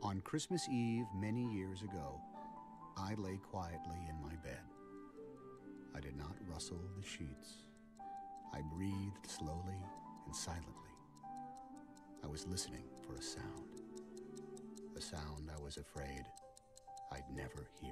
On Christmas Eve, many years ago, I lay quietly in my bed. I did not rustle the sheets. I breathed slowly and silently. I was listening for a sound I was afraid I'd never hear.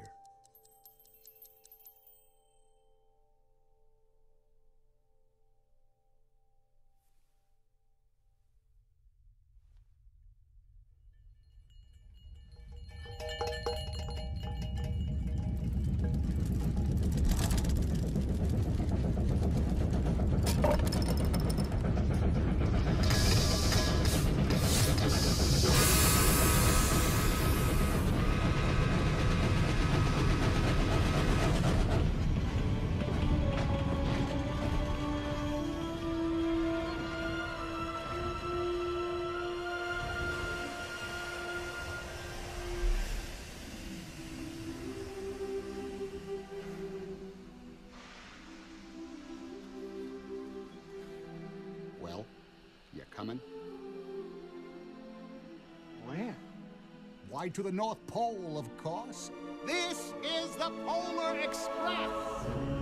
Well, you coming? Where? Why, to the North Pole, of course. This is the Polar Express!